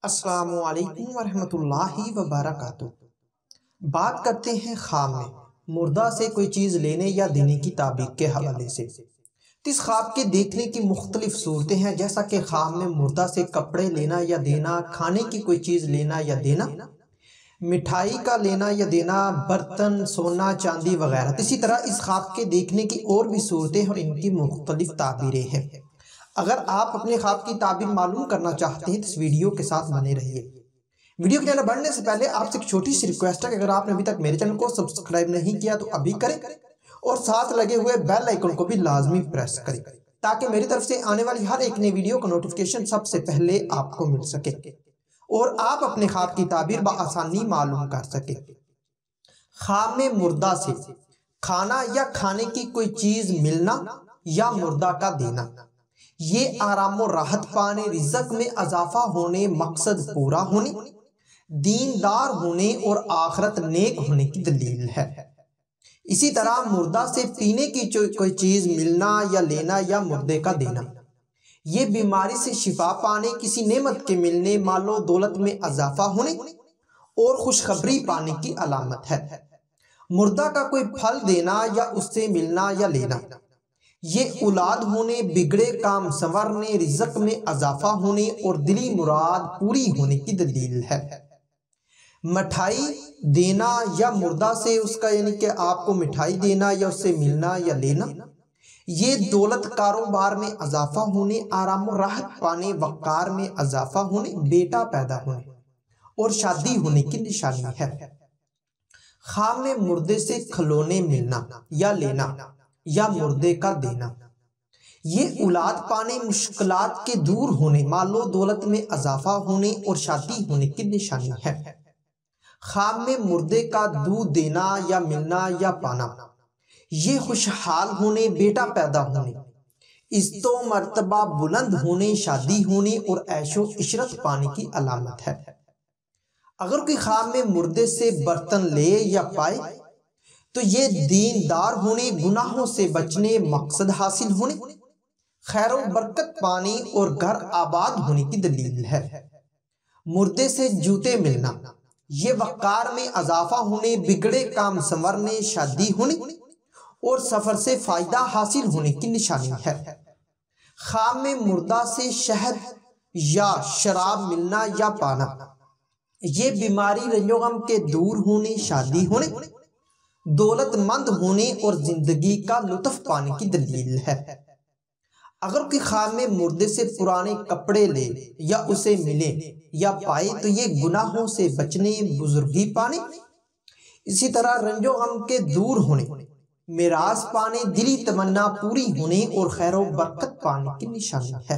السلام علیکم ورحمۃ اللہ وبرکاتہ۔ بات کرتے ہیں خواب میں مردہ سے کوئی چیز لینے یا دینے کی تعبیر کے حوالے سے۔ اس خواب کے دیکھنے کی مختلف صورتیں ہیں، جیسا کہ خواب میں مردہ سے کپڑے لینا یا دینا، کھانے کی کوئی چیز لینا یا دینا، مٹھائی کا لینا یا دینا، برتن، سونا، چاندی وغیرہ۔ اسی طرح اس خواب کے دیکھنے کی اور بھی صورتیں اور ان کی مختلف تعبیریں ہیں۔ اگر آپ اپنے خواب کی تعبیر معلوم کرنا چاہتے ہیں تو اس ویڈیو کے ساتھ بنے رہیے۔ ویڈیو کی جانب بڑھنے سے پہلے آپ سے ایک چھوٹی سی ریکویسٹ ہے کہ اگر آپ نے ابھی تک میرے چینل کو سبسکرائب نہیں کیا تو ابھی کریں اور ساتھ لگے ہوئے بیل آئیکن کو بھی لازمی پریس کریں تاکہ میری طرف سے آنے والی ہر ایک نئی ویڈیو کا نوٹیفیکیشن سب سے پہلے آپ کو مل سکے اور آپ اپنے خواب کی تعبیر بآسانی معلوم کر سکیں۔ خواب میں مردہ سے کھانا یا کھانے کی کوئی چیز ملنا یا مردہ کا دینا، یہ آرام و راحت پانے، رزق میں اضافہ ہونے، مقصد پورا ہونے، دیندار ہونے اور آخرت نیک ہونے کی دلیل ہے۔ اسی طرح مردہ سے پینے کی کوئی چیز ملنا یا لینا یا مردے کا دینا، یہ بیماری سے شفا پانے، کسی نعمت کے ملنے، مال و دولت میں اضافہ ہونے اور خوشخبری پانے کی علامت ہے۔ مردہ کا کوئی پھل دینا یا اس سے ملنا یا لینا، یہ اولاد ہونے، بگڑے کام سنورنے، رزق میں اضافہ ہونے اور دلی مراد پوری ہونے کی دلیل ہے۔ مٹھائی دینا یا مردہ سے اس کا یعنی کہ آپ کو مٹھائی دینا یا اس سے ملنا یا لینا، یہ دولت، کاروبار میں اضافہ ہونے، آرام و راحت پانے، وقار میں اضافہ ہونے، بیٹا پیدا ہونے اور شادی ہونے کی نشانی ہے۔ خواب میں مردے سے کھلونے ملنا یا لینا یا مردے کا دینا، یہ اولاد پانے، مشکلات کے دور ہونے، مال و دولت میں اضافہ ہونے اور شادی ہونے کی نشانی ہے۔ خواب میں مردے کا دودھ دینا یا ملنا یا پانا، یہ خوشحال ہونے، بیٹا پیدا ہونے، عزت و مرتبہ بلند ہونے، شادی ہونے اور عیش و عشرت پانے کی علامت ہے۔ اگر کوئی خواب میں مردے سے برتن لے یا پائے تو یہ دیندار ہونے، گناہوں سے بچنے، مقصد حاصل ہونے، خیر و برکت پانے اور گھر آباد ہونے کی دلیل ہے۔ مردے سے جوتے ملنا، یہ وقار میں اضافہ ہونے، بگڑے کام سنورنے، شادی ہونے اور سفر سے فائدہ حاصل ہونے کی نشانی ہے۔ خواب میں مردہ سے شہد یا شراب ملنا یا پانا، یہ بیماری، رنج و غم کے دور ہونے، شادی ہونے، دولت مند ہونے اور زندگی کا لطف پانے کی دلیل ہے۔ اگر کوئی خواب میں مردے سے پرانے کپڑے لے یا اسے ملے یا پائے تو یہ گناہوں سے بچنے، بزرگی پانے، اسی طرح رنج و غم کے دور ہونے، میراث پانے، دلی تمنا پوری ہونے اور خیر و برکت پانے کی نشانی ہے۔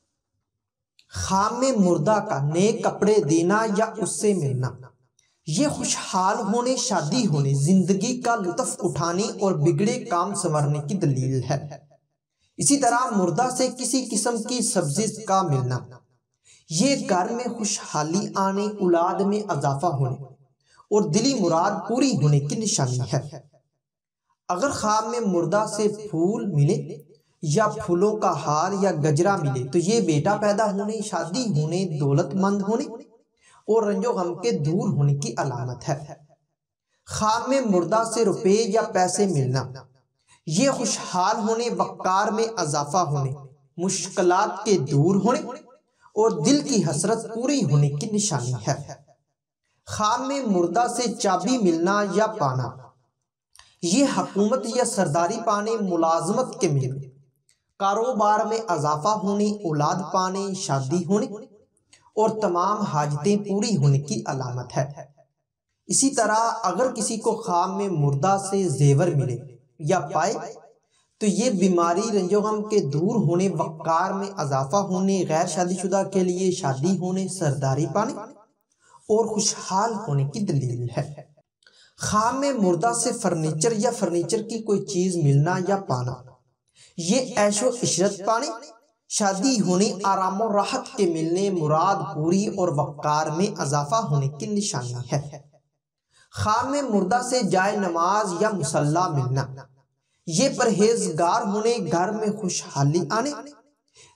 خواب میں مردہ کا نئے کپڑے دینا یا اس سے ملنا، یہ خوشحال ہونے، شادی ہونے، زندگی کا لطف اٹھانے اور بگڑے کام سنورنے کی دلیل ہے۔ اسی طرح مردہ سے کسی قسم کی سبزی کا ملنا، یہ گھر میں خوشحالی آنے، اولاد میں اضافہ ہونے اور دلی مراد پوری ہونے کی نشانی ہے۔ اگر خواب میں مردہ سے پھول ملے یا پھولوں کا ہار یا گجرا ملے تو یہ بیٹا پیدا ہونے، شادی ہونے، دولت مند ہونے اور رنج و غم کے دور ہونے کی علامت ہے۔ خواب میں مردہ سے روپے یا پیسے ملنا، یہ خوشحال ہونے، وقار میں اضافہ ہونے، مشکلات کے دور ہونے اور دل کی حسرت پوری ہونے کی نشانی ہے۔ خواب میں مردہ سے چابی ملنا یا پانا، یہ حکومت یا سرداری پانے، ملازمت کے ملنے، کاروبار میں اضافہ ہونے، اولاد پانے، شادی ہونے اور تمام حاجتیں پوری ہونے کی علامت ہے۔ اسی طرح اگر کسی کو خواب میں مردہ سے زیور ملے یا پائے تو یہ بیماری، رنج و غم کے دور ہونے، وقار میں اضافہ ہونے، غیر شادی شدہ کے لیے شادی ہونے، سرداری پانے اور خوشحال ہونے کی دلیل ہے۔ خواب میں مردہ سے فرنیچر یا فرنیچر کی کوئی چیز ملنا یا پانا، یہ عیش و عشرت پانے، شادی ہونے، آرام و راحت کے ملنے، مراد پوری اور وقار میں اضافہ ہونے کی نشانی ہے۔ خواب میں مردہ سے جائے نماز یا مصلی ملنا، یہ پرہیزگار ہونے، گھر میں خوشحالی آنے،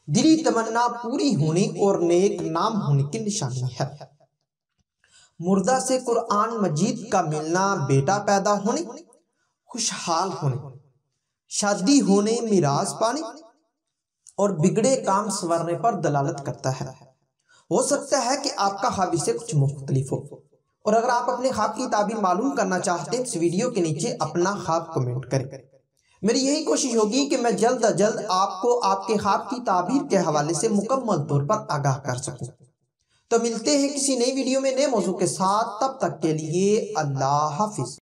دلی تمنا پوری ہونے اور نیک نام ہونے کی نشانی ہے۔ مردہ سے قرآن مجید کا ملنا بیٹا پیدا ہونے، خوشحال ہونے، شادی ہونے، میراث پانے اور بگڑے کام سنورنے پر دلالت کرتا ہے۔ ہو سکتا ہے کہ آپ کا خواب اس سے کچھ مختلف ہو، اور اگر آپ اپنے خواب کی تعبیر معلوم کرنا چاہتے ہیں اس ویڈیو کے نیچے اپنا خواب کمنٹ کریں۔ میری یہی کوشش ہوگی کہ میں جلد از جلد آپ کو آپ کے خواب کی تعبیر کے حوالے سے مکمل طور پر آگاہ کر سکوں۔ تو ملتے ہیں کسی نئی ویڈیو میں نئے موضوع کے ساتھ، تب تک کے لیے اللہ حافظ۔